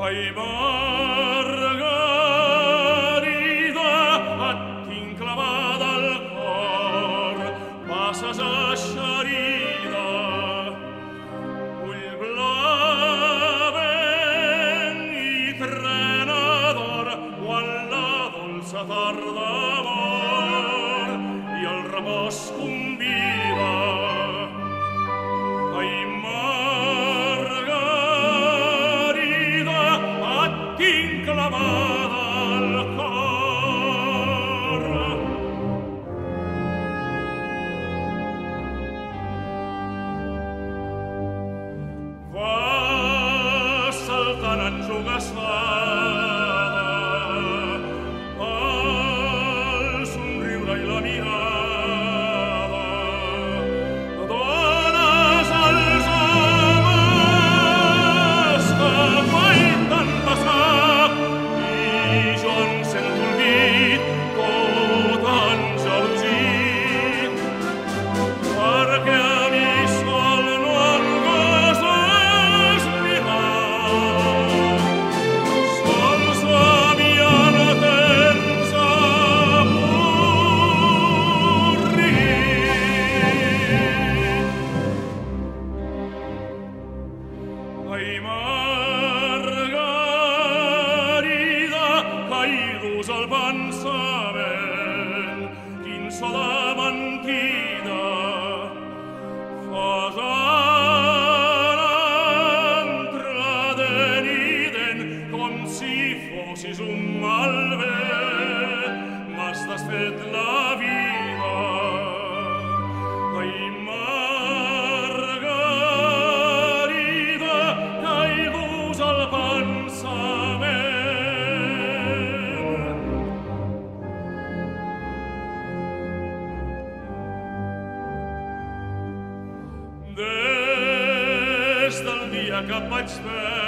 Ai, Margarida, et tinc clavada al cor, passes eixerida, ull blavent i trena d'or, quan la dolça tarda mor i el repòs convida. Ai, Margarida, et tinc clavada al cor. Va saltant enjogassada el somriure i la mirada. Dones als homes que guaiten passar i jo en sento el dit tot engelosit, perquè a mi sol no em goses mirar. Sols a mi ara tens avorrit. Ai, Margarida, que hi dus el pensament, quin so de mentida fas ara entre dent i dent, com si fossis un malvet, m'has desfet la vida. Ai, Margarida, que hi dus el pensament. Des del dia que et vaig veure